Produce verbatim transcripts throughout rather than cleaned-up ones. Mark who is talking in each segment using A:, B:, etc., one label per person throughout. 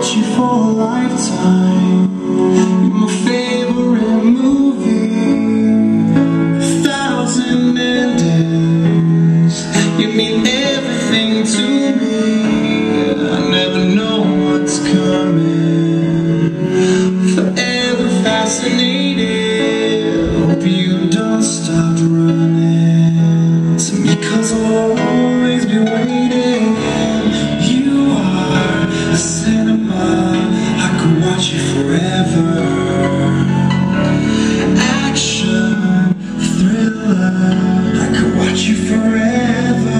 A: watch you for a lifetime. You're my favorite movie, a thousand endings. You mean everything to me. I never know what's coming. Forever fascinated. Hope you don't stop running to me, 'cause I'll always be waiting. You are a cinema, I could watch you forever. Action, thriller, I could watch you forever.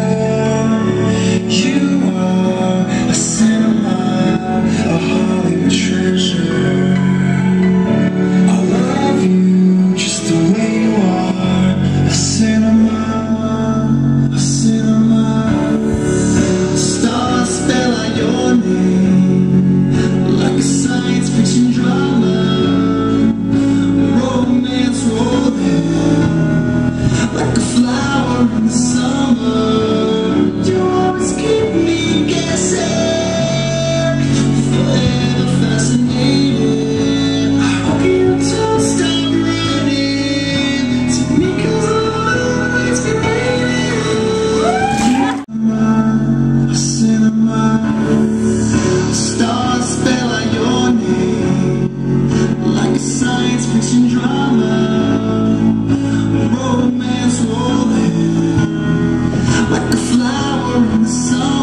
A: You are a cinema, a Hollywood treasure. I love you just the way you are. A cinema, a cinema. Stars spell out your name like a science fiction drama. Romance rolling like a flower in the summer. You always keep me guessing. Forever fascinated. I hope you don't stop running to me, 'cause I'll always be waiting. A cinema. Stars spell out your name like a science fiction drama. Romance rolling like a flower in the sun.